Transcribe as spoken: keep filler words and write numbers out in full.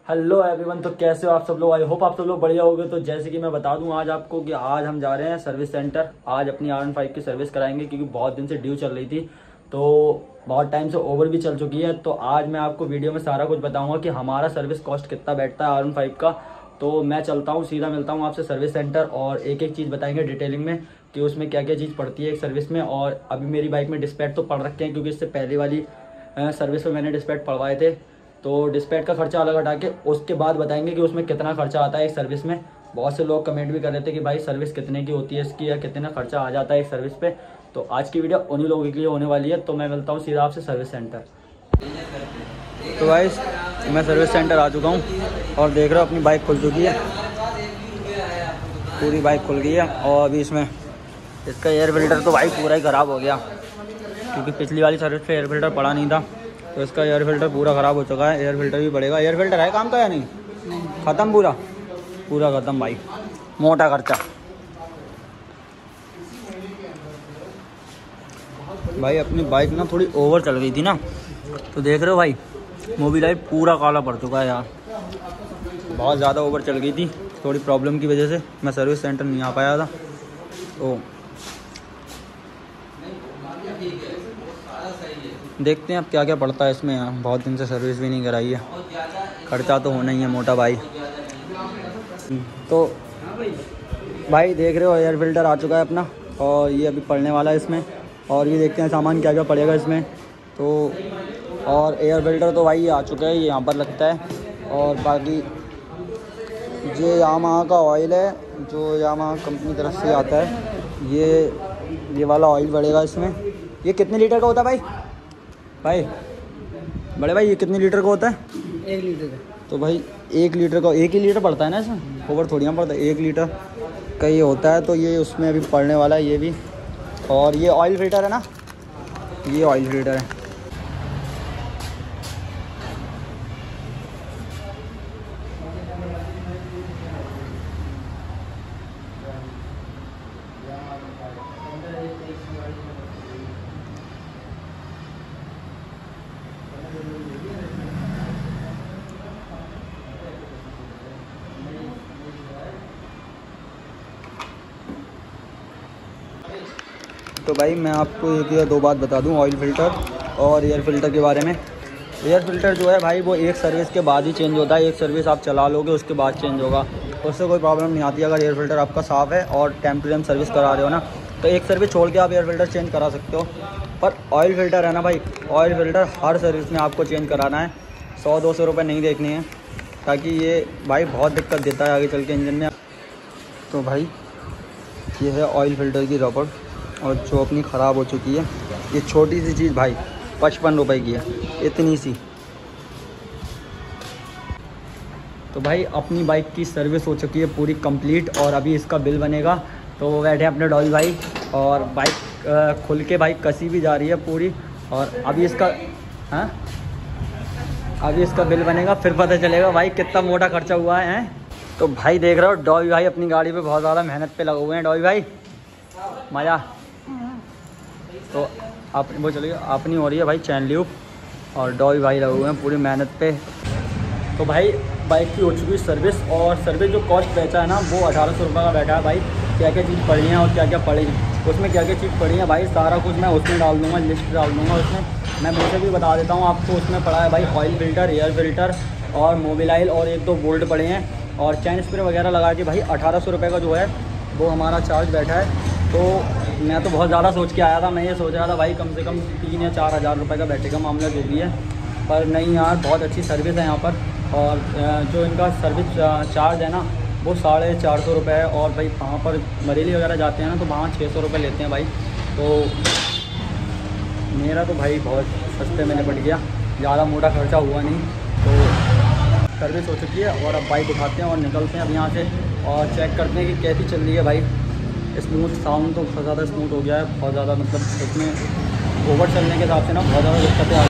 Hello everyone, तो कैसे हो आप सब लोग। आई होप आप सब लोग बढ़िया होंगे। तो जैसे कि मैं बता दूं आज आपको कि आज हम जा रहे हैं सर्विस सेंटर। आज अपनी आर वन फाइव की सर्विस कराएंगे क्योंकि बहुत दिन से ड्यू चल रही थी, तो बहुत टाइम से ओवर भी चल चुकी है। तो आज मैं आपको वीडियो में सारा कुछ बताऊंगा कि हमारा सर्विस कॉस्ट कितना बैठता है आर वन फाइव का। तो मैं चलता हूँ, सीधा मिलता हूँ आपसे सर्विस सेंटर और एक एक चीज़ बताएंगे डिटेलिंग में कि उसमें क्या क्या चीज़ पड़ती है एक सर्विस में। और अभी मेरी बाइक में डिस्पैच तो पड़ रखे हैं क्योंकि इससे पहले वाली सर्विस में मैंने डिस्पैच पड़वाए थे। तो डिस्पैच का खर्चा अलग हटा के उसके बाद बताएंगे कि उसमें कितना खर्चा आता है एक सर्विस में। बहुत से लोग कमेंट भी कर रहे थे कि भाई सर्विस कितने की होती है इसकी, या कितना खर्चा आ जाता है एक सर्विस पे। तो आज की वीडियो उन्हीं लोगों के लिए होने वाली है। तो मैं मिलता हूँ सीधा आपसे सर्विस सेंटर। तो भाई मैं सर्विस सेंटर आ चुका हूँ और देख रहा हूँ अपनी बाइक खुल चुकी है, पूरी बाइक खुल गई है। और अभी इसमें इसका एयर फिल्टर तो भाई पूरा ही ख़राब हो गया क्योंकि पिछली वाली सर्विस पे एयर फिल्टर पड़ा नहीं था, तो इसका एयर फिल्टर पूरा ख़राब हो चुका है। एयर फिल्टर भी पड़ेगा। एयर फिल्टर है काम का या नहीं? ख़त्म, पूरा पूरा ख़त्म भाई, मोटा खर्चा। भाई अपनी बाइक ना थोड़ी ओवर चल गई थी ना, तो देख रहे हो भाई मोबिलाइट पूरा काला पड़ चुका है यार। बहुत ज़्यादा ओवर चल गई थी, थोड़ी प्रॉब्लम की वजह से मैं सर्विस सेंटर नहीं आ पाया था। तो देखते हैं अब क्या क्या पड़ता है इसमें यार। बहुत दिन से सर्विस भी नहीं कराई है, खर्चा तो होना ही है मोटा भाई। तो भाई देख रहे हो एयर फिल्टर आ चुका है अपना, और ये अभी पड़ने वाला है इसमें। और ये देखते हैं सामान क्या क्या पड़ेगा इसमें। तो और एयर फिल्टर तो भाई आ चुका है, ये यहाँ पर लगता है। और बाकी ये यामाहा का ऑयल है जो यामाहा कंपनी तरफ से आता है, ये ये वाला ऑयल पड़ेगा इसमें। ये कितने लीटर का होता है भाई? भाई बड़े भाई ये कितने लीटर का होता है? एक लीटर का। तो भाई एक लीटर का एक ही लीटर पड़ता है ना इसमें, ओवर थोड़ी ना पड़ता है। एक लीटर का ये होता है, तो ये उसमें अभी पड़ने वाला है ये भी। और ये ऑयल फिल्टर है ना, ये ऑयल फिल्टर है। तो भाई मैं आपको एक या दो बात बता दूं ऑयल फ़िल्टर और एयर फ़िल्टर के बारे में। एयर फ़िल्टर जो है भाई वो एक सर्विस के बाद ही चेंज होता है। एक सर्विस आप चला लोगे उसके बाद चेंज होगा, उससे कोई प्रॉब्लम नहीं आती। अगर एयर फ़िल्टर आपका साफ़ है और टाइम टू टाइम सर्विस करा रहे हो ना, तो एक सर्विस छोड़ के आप एयर फ़िल्टर चेंज करा सकते हो। पर ऑयल फ़िल्टर है ना भाई, ऑयल फ़िल्टर हर सर्विस में आपको चेंज कराना है। सौ दो सौ रुपये नहीं देखने हैं, ताकि ये भाई बहुत दिक्कत देता है आगे चल के इंजन में। तो भाई ये है ऑयल फ़िल्टर की रबड़, और जो अपनी ख़राब हो चुकी है। ये छोटी सी चीज़ भाई पचपन रुपए की है, इतनी सी। तो भाई अपनी बाइक की सर्विस हो चुकी है पूरी कंप्लीट, और अभी इसका बिल बनेगा। तो वो बैठे हैं अपने डॉल भाई, और बाइक खुल के बाइक कसी भी जा रही है पूरी। और अभी इसका हाँ अभी इसका बिल बनेगा, फिर पता चलेगा भाई कितना मोटा खर्चा हुआ है। तो भाई देख रहे हो डॉल भाई अपनी गाड़ी पे बहुत ज़्यादा मेहनत पे लगे हुए हैं। डॉल भाई मज़ा। तो आप वो चलिए अपनी हो रही है भाई चैन ल्यूब, और डॉय भाई लगे हुए हैं पूरी मेहनत पे। तो भाई बाइक की हो चुकी है सर्विस, और सर्विस जो कॉस्ट बैठा है ना वो अठारह सौ रुपये का बैठा है भाई। क्या क्या चीज़ पड़ी है और क्या क्या पड़ी है उसमें, क्या क्या चीज़ पड़ी है भाई सारा कुछ मैं उसमें डाल दूँगा, लिस्ट डाल दूँगा उसमें। मैं मुझे भी बता देता हूँ आपको। उसमें पड़ा है भाई ऑयल फ़िल्टर, एयर फ़िल्टर और मोबिलाइल, और एक दो बोल्ट पड़े हैं, और चैन स्प्रे वगैरह लगा के भाई अठारह सौ रुपये का जो है वो हमारा चार्ज बैठा है। तो मैं तो बहुत ज़्यादा सोच के आया था, मैं ये सोच रहा था भाई कम से कम तीन या चार हज़ार रुपये का बैठेगा मामला जो भी है। पर नहीं यार, बहुत अच्छी सर्विस है यहाँ पर। और जो इनका सर्विस चार्ज है ना वो साढ़े चार सौ रुपये है। और भाई वहाँ पर बरेली वगैरह जाते हैं ना, तो वहाँ छः सौ रुपये लेते हैं भाई। तो मेरा तो भाई बहुत सस्ते में निपट गया, ज़्यादा मोटा खर्चा हुआ नहीं। तो सर्विस हो चुकी है, और अब बाइक उठाते हैं और निकलते हैं अब यहाँ से, और चेक करते हैं कि कैसी चल रही है बाइक। स्मूथ साउंड तो बहुत ज़्यादा स्मूथ हो गया है, बहुत ज़्यादा मतलब इसमें ओवर चलने के हिसाब से ना बहुत ज़्यादा दिक्कतें आ